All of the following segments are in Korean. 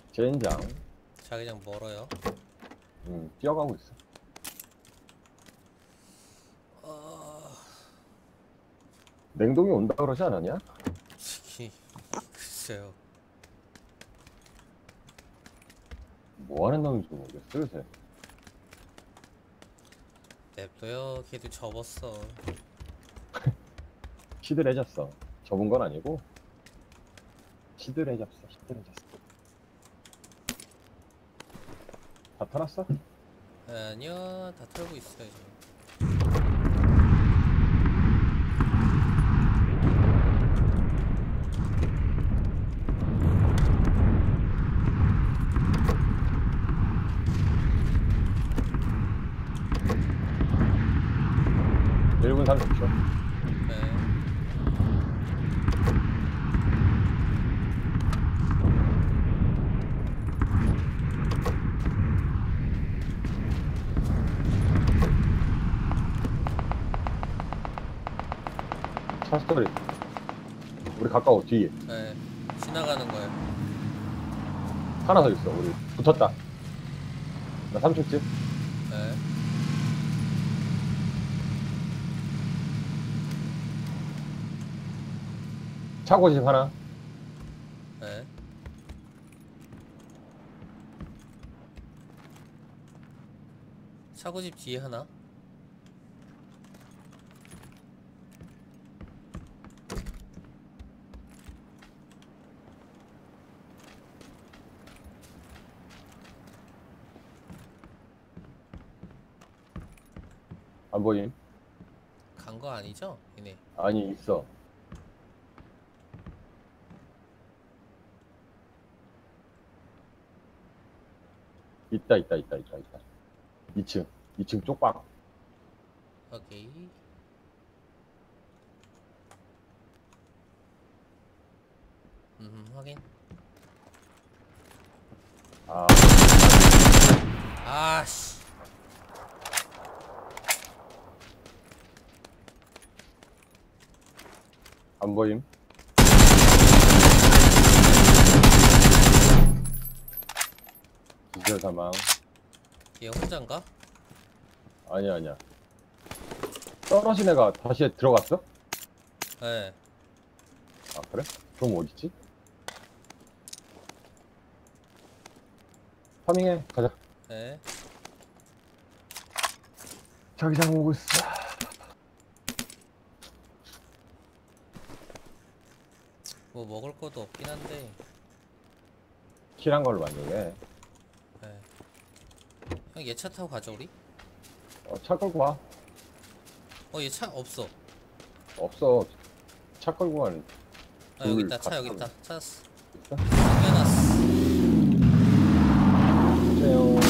젠장. 자기장 멀어요. 뛰어가고 있어. 냉동이 온다 그러지 않았냐? 글쎄요. 뭐 하는 놈인지 모르겠어, 요새. 냅둬요. 걔도 접었어. 시들해졌어. 접은 건 아니고, 시들해졌어. 다 털었어? 아니요, 다 털고 있어요 지금. 1분 30초. 네. 차 스토리. 우리 가까워, 뒤에. 네. 지나가는 거예요. 하나 더 있어, 우리. 붙었다. 나 3초쯤? 네. 차고집 하나. 네. 차고집 뒤에 하나. 안 보임? 간 거 아니죠? 얘네. 아니, 있어. 있다. 2층 쪽방. 오케이. 확인. 아, 아씨. 안 보임? 기절 사망. 얘 혼잔가? 아니야. 떨어진 애가 다시 들어갔어? 네. 아, 그래? 그럼 어딨지? 파밍해, 가자. 네. 자기장 오고 있어. 뭐 먹을 것도 없긴 한데. 킬한 걸로 만족해. 네. 형 얘 차 타고 가자 우리. 차 끌고 와. 얘 차 없어. 없어. 차 끌고 가는. 여기 있다. 차 여기 있다. 찾았어. 있어? 당겨놨어. 주세요.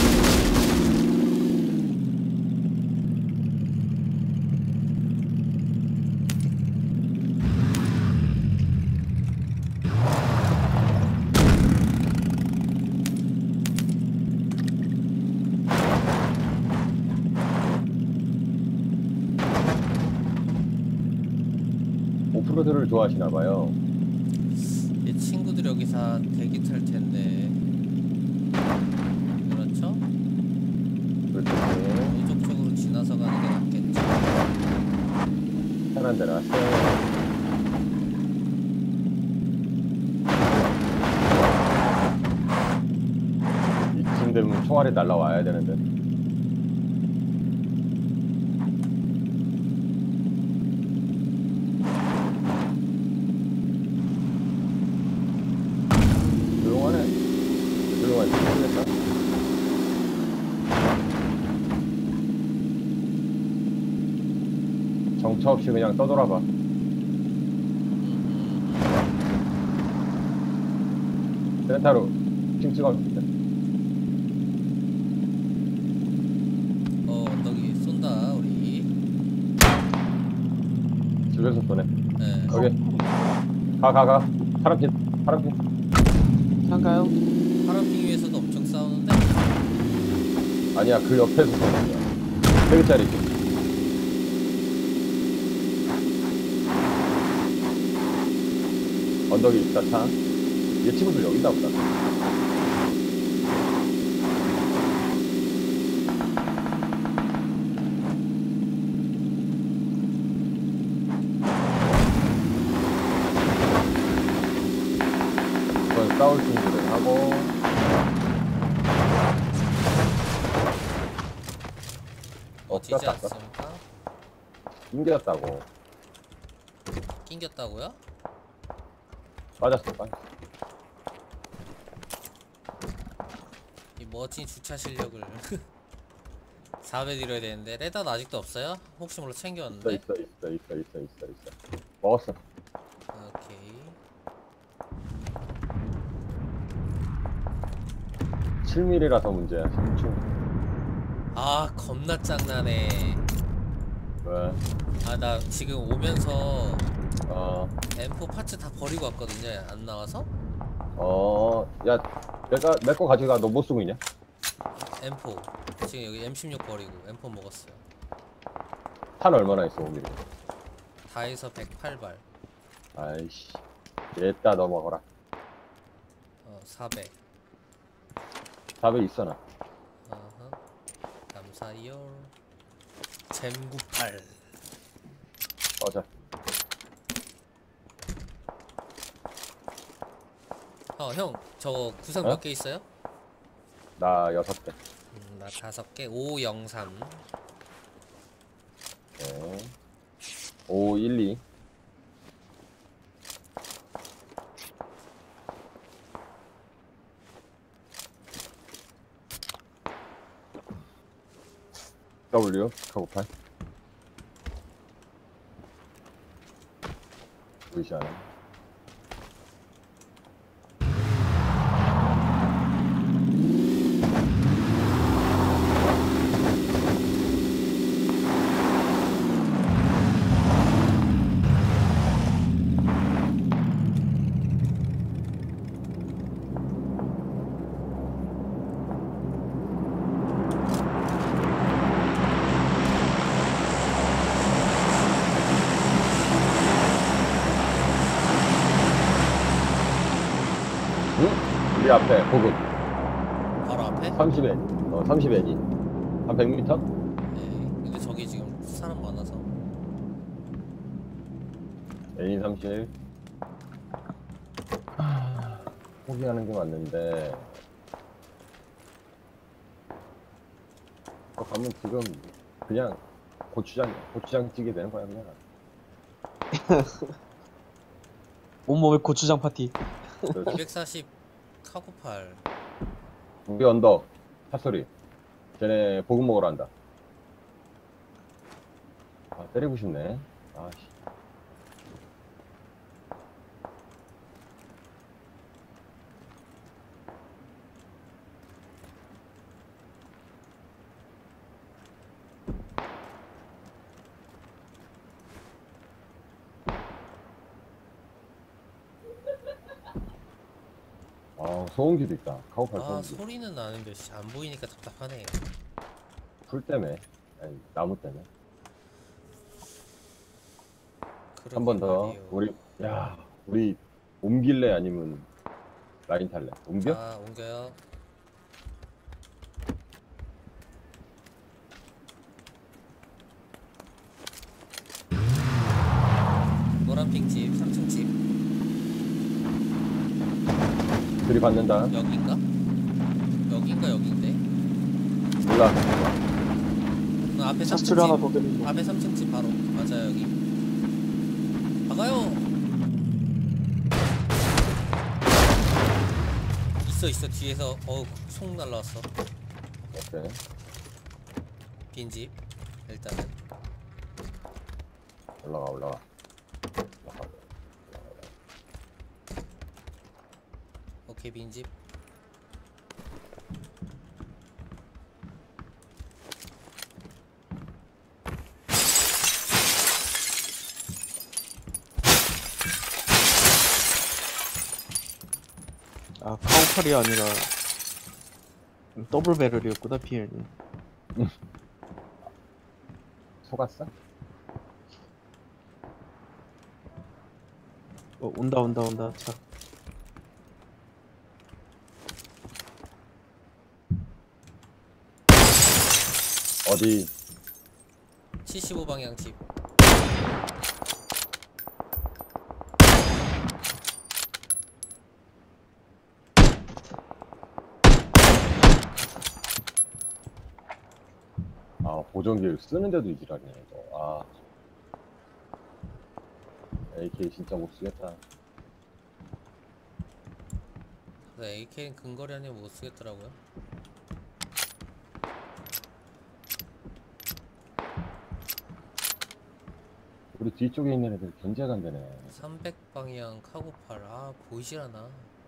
오프로드를 좋아하시나봐요. 얘 친구들 여기서 대기 탈 텐데. 그렇죠? 그렇지. 이쪽 쪽으로 지나서 가는 게 낫겠죠. 편한 데로 왔어요. 이쯤 되면 총알이 날라와야 되는데. 조용하네. 조용하지. 모르겠다. 정처 없이 그냥 떠돌아봐. 센터로 핑 찍어줄게. 언덕이 쏜다 우리. 집에서 쏘네. 네. 여기. 가. 파란핀. 상가요? 파란핑 위에서도 엄청 싸우는데. 아니야, 그 옆에서 쏘는 거야. 3개짜리. 언덕이 있다, 차. 얘 친구들 여기다 보다. 싸울 준비를 하고. 어지지 꼈다. 않습니까? 낑겼다고. 낑겼다고요? 빠졌어. 이 멋진 주차 실력을 4배 드려야 되는데. 레다는 아직도 없어요? 혹시 몰라 챙겨왔는데. 있어. 먹었어. 오케이. 7mm라서 문제야. 3층. 아 겁나 짱나네. 왜? 아 나 지금 오면서 M4 파츠 다 버리고 왔거든요. 안 나와서? 야, 내 거 가져가. 너 못 쓰고 있냐? M4 지금 여기 M16 버리고 M4 먹었어요. 탄 얼마나 있어, 오늘? 다 해서 108발. 아이씨. 얘따 너 먹어라. 400. 4배 있어, 나. 어허. 감사해요. 잼98. 자. 형 저거 구상 어? 몇 개 있어요? 나 6개. 나 5개. 503. 네. 512. W 카고팔 보이지 않아? 응? 우리 앞에 보급 바로 앞에? 30N 30N이 한 100m? 네. 근데 저기 지금 사람 많아서. N이 30. 포기하는 게 맞는데 가면 지금 그냥 고추장 찌게 되는 거야 그냥. 온몸에 고추장 파티. 240 카고팔. 우리 언덕 핫소리. 쟤네 보급 먹으러 한다. 아 때리고 싶네. 아씨. 소음기도 있다. 카고팔 아 소음기. 소리는 나는데 안 보이니까 답답하네. 풀 때문에. 아니, 나무 때문에. 한 그러게 번 더. 말이에요. 우리 옮길래 아니면 라인 탈래? 옮겨? 자 옮겨요. 노란핑 집 3층 집. 들이받는다. 여긴가? 여긴데? 몰라. 앞에 3층 사스를 하나 집. 더 드리고. 앞에 3층 집 바로. 맞아요 여기. 박아요. 있어 뒤에서 총 날라왔어. 오케이. 빈집 일단은. 올라가. 오케이 빈집. 아, 카우팔이 아니라 더블 배럴이었구나, 비엘이. 속았어? 온다. 자. 어디? 75방향 집. 보정기를 쓰는데도 이지랄이네, 이거. AK 진짜 못 쓰겠다. 근데 AK는 근거리 아니면 못 쓰겠더라고요. 우리 뒤쪽에 있는 애들 견제가 안 되네. 300방향 카고팔. 아, 보이질 않아.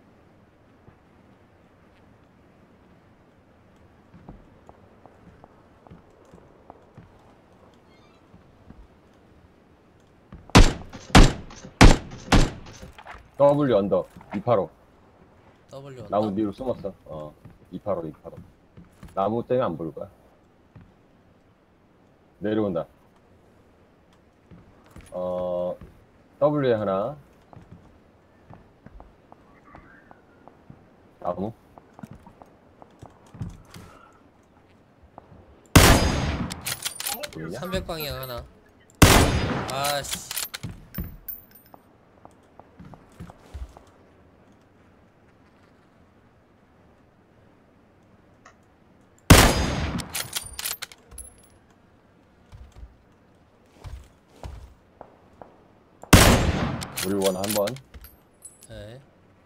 W 언더 285. W 나무 언더? 뒤로 숨었어. 285, 285. 나무 때문에 안 보일 거야. 내려온다. W에 하나. 나무. 보이냐? 300방향 하나. 아씨. 우리 원 한 번. 네.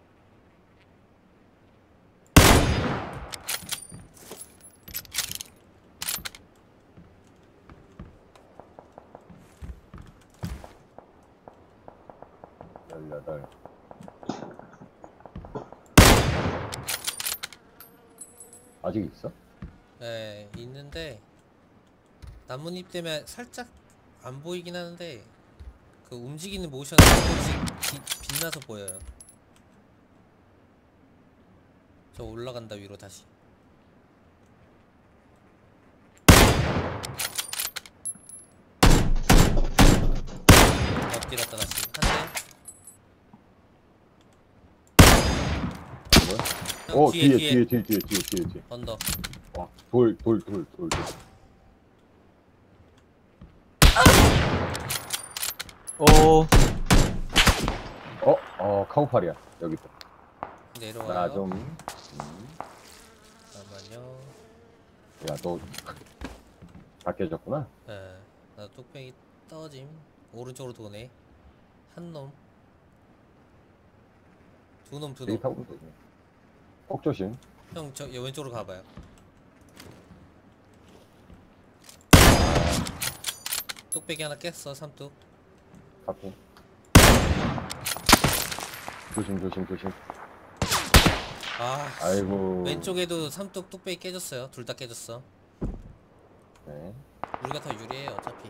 열여덟. 아직 있어? 네, 있는데 나뭇잎 때문에 살짝 안 보이긴 하는데 그 움직이는 모션이 조금씩 빛나서 보여요. 저 올라간다 위로 다시. 엎드렸다 다시 한 뭐야? 대. 오, 뒤에 뒤에. 언더. 와, 돌. 오, 카우팔이야. 여기 있다. 내려와요. 나 좀, 잠깐만요. 야, 너, 다 깨졌구나? 네, 나 뚝배기 떠짐. 오른쪽으로 도네. 한 놈. 두 놈. 여기 타고 있네. 폭 조심. 형, 저 왼쪽으로 가봐요. 뚝배기 하나 깼어, 삼뚝. 카피. 조심. 아, 아이고. 왼쪽에도 삼뚝 뚝배기 깨졌어요. 둘 다 깨졌어. 네. 우리가 더 유리해요, 어차피.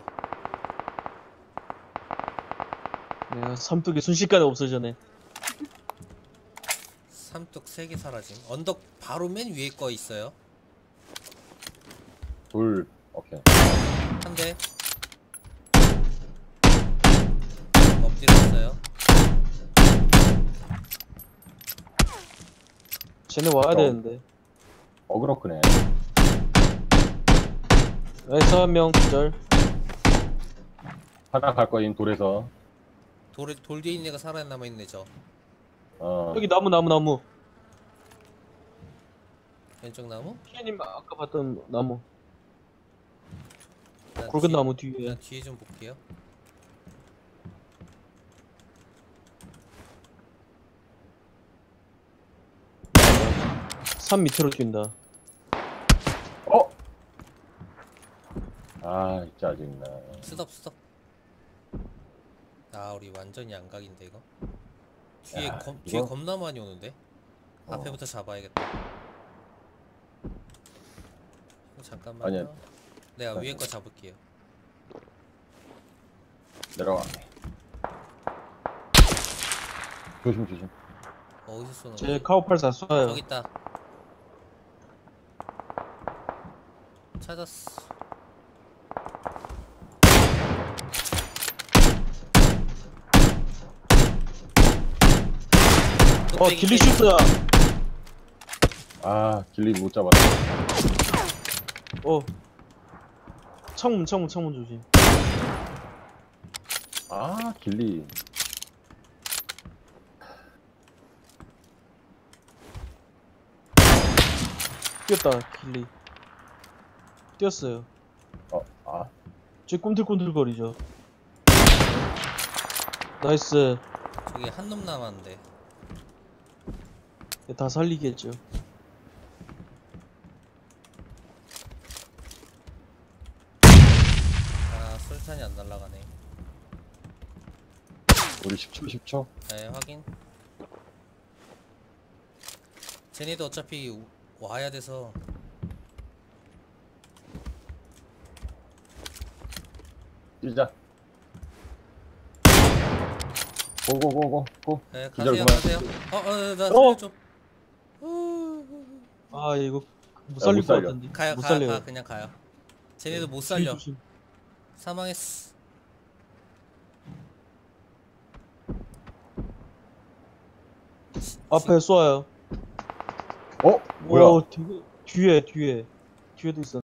내가 삼뚝이 순식간에 없어졌네. 삼뚝 3개 사라짐. 언덕 바로 맨 위에 거 있어요. 돌, 오케이. 한 대. 엎드렸어요. 쟤네 와야 되는데. 어그로 크네. 나이스 한 명 기절. 하나 갈 거임, 돌에서. 돌 뒤에 있는 애가 살아남아있네, 저. 여기 나무. 왼쪽 나무? 피아님 아까 봤던 나무. 난 굵은 뒤에- 나무 뒤에. 난 뒤에 좀 볼게요. 산 밑으로 뛴다. 짜증나. 스톱. 아, 우리 완전 양각인데, 이거. 뒤에 야, 뒤에 이거? 겁나 많이 오는데? 앞에부터 잡아야겠다. 잠깐만요. 아니야. 내가 위에 거 잡을게요. 내려와. 조심. 어디서 쏘는 쟤 거지? 카우팔 다 쏴요. 저기 있다. 찾았어. 길리 슈트야. 길리 못 잡았다. 창문 조심. 길리. 뛰었다 길리. 뛰었어요. 쟤 꿈틀꿈틀거리죠. 나이스. 저기 한 놈 남았는데. 얘 다 살리겠죠. 아, 술탄이 안 날라가네. 우리 10초 10초. 네, 확인. 쟤네도 어차피 와야 돼서. 뛰자. 고고고고. 네, 기절 가세요, 그만. 가세요. 나 어? 살려줘. 아 이거 못 못 살릴 것 살려. 같은데. 가요, 못 가, 살려요. 가, 그냥 가요. 쟤네도 못 뒤에 살려. 조심. 사망했어. 앞에 쏘아요. 어? 뭐야? 오, 되게 뒤에도 있어.